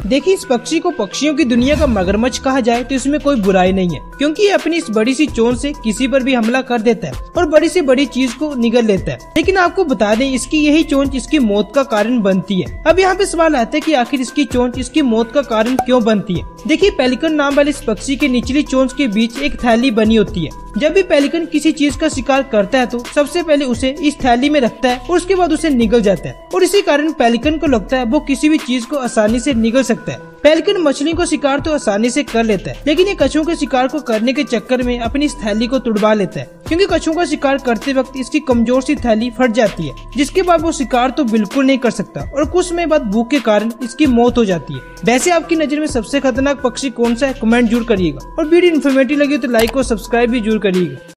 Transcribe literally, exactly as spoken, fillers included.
देखिए, इस पक्षी को पक्षियों की दुनिया का मगरमच्छ कहा जाए तो इसमें कोई बुराई नहीं है, क्योंकि ये अपनी इस बड़ी सी चोंच से किसी पर भी हमला कर देता है और बड़ी से बड़ी चीज को निगल लेता है। लेकिन आपको बता दें, इसकी यही चोंच इसकी मौत का कारण बनती है। अब यहाँ पे सवाल आता है कि आखिर इसकी चोंच इसकी मौत का कारण क्यों बनती है। देखिए, पेलिकन नाम वाले इस पक्षी के निचली चोंच के बीच एक थैली बनी होती है। जब भी पेलिकन किसी चीज का शिकार करता है तो सबसे पहले उसे इस थैली में रखता है और उसके बाद उसे निगल जाता है, और इसी कारण पेलिकन को लगता है वो किसी भी चीज को आसानी से निगल सकता है। पेलिकन मछली को शिकार तो आसानी से कर लेता है, लेकिन ये कछुओं के शिकार को करने के चक्कर में अपनी इस थैली को तुड़वा लेता है, क्योंकि कछुओं का शिकार करते वक्त इसकी कमजोर सी थैली फट जाती है, जिसके बाद वो शिकार तो बिल्कुल नहीं कर सकता और कुछ समय बाद भूख के कारण इसकी मौत हो जाती है। वैसे आपकी नजर में सबसे खतरनाक पक्षी कौन सा है, कमेंट जरूर करिएगा, और वीडियो इन्फॉर्मेटिव लगी तो लाइक और सब्सक्राइब भी जरूर करिएगा।